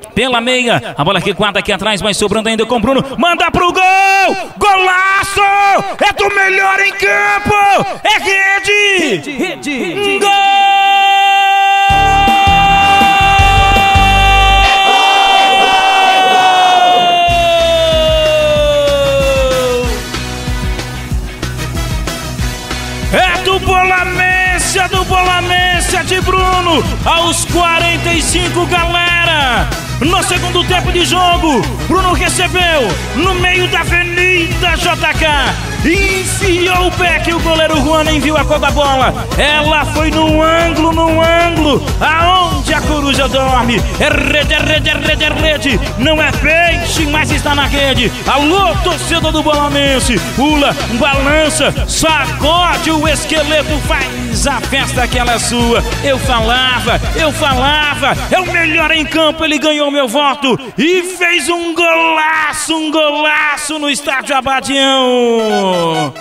Pela meia, a bola aqui guarda aqui atrás, mas sobrando ainda com o Bruno. Manda pro gol! Golaço! É do melhor em campo! É rede! Gol! É do Bolamência, de Bruno, aos 45, galera. No segundo tempo de jogo, Bruno recebeu no meio da Avenida JK. Enfiou o pé que o goleiro Juan nem viu a cor da bola. Ela foi no ângulo, aonde a coruja dorme. É rede. Não é peixe, mas está na rede. Alô, torcedor do Bolamência. Pula, balança, sacode o esqueleto, faz a festa que ela é sua. Eu falava. É o melhor em campo, ele ganhou meu voto e fez um golaço no estádio Abadião.